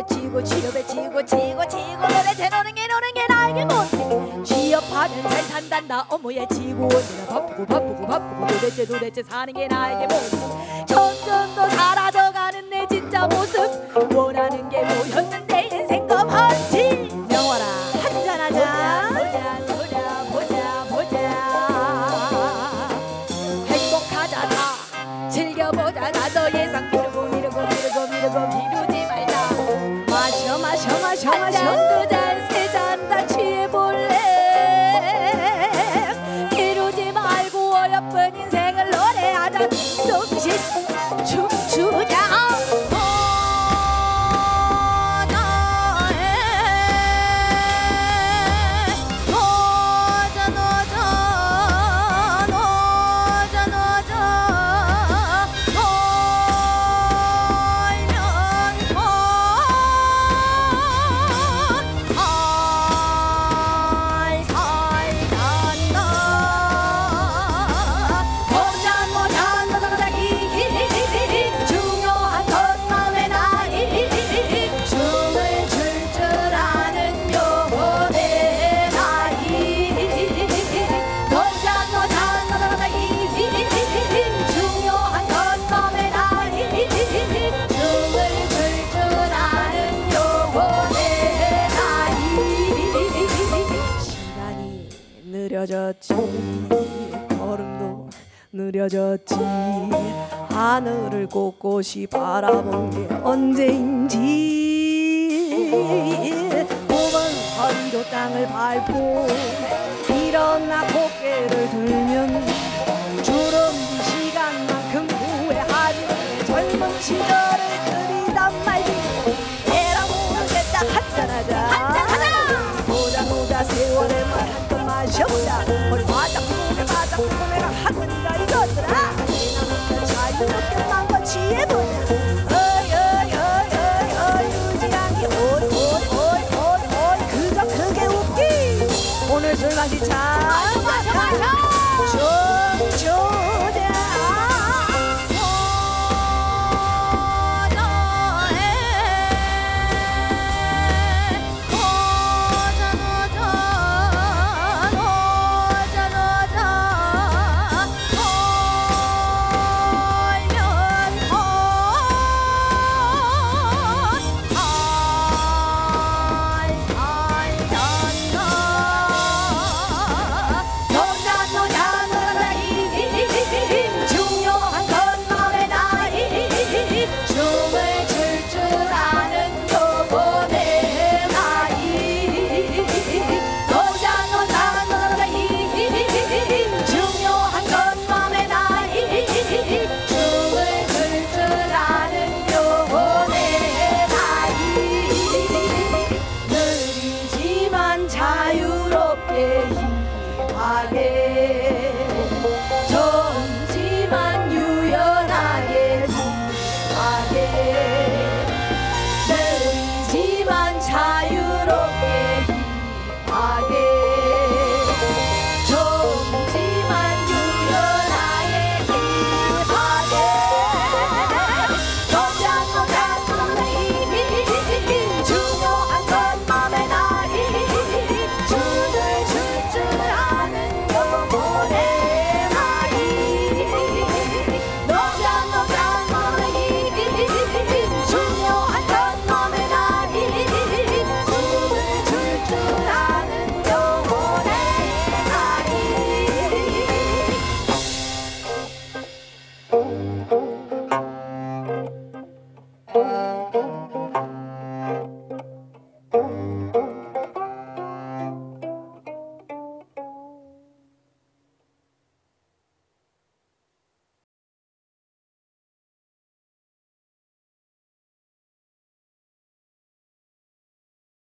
취업에 치고 취업에 치고 치고 치고 도대체 노는 게 나에게 뭔데 취업하면 잘 산단다 어머야 치고 내가 바쁘고 바쁘고 바쁘고 도대체 사는 게 나에게 뭔데 점점 더 사라져가는 내 진짜 모습 원하는 게 뭐였는데 인생 검한지 명월아 한잔하자 보자 행복하자 다 즐겨보자 나 더 예상 미루지 말자 마셔 한 잔 두 잔 세 잔 다 취해볼래 미루지 말고 어여쁜 인생을 노래하자 정신 춤추자 느려졌지 걸음도 느려졌지 하늘을 꼿꼿이 바라본 게 언제인지 몸은 허리로 땅을 밟고 일어나 고개를 들면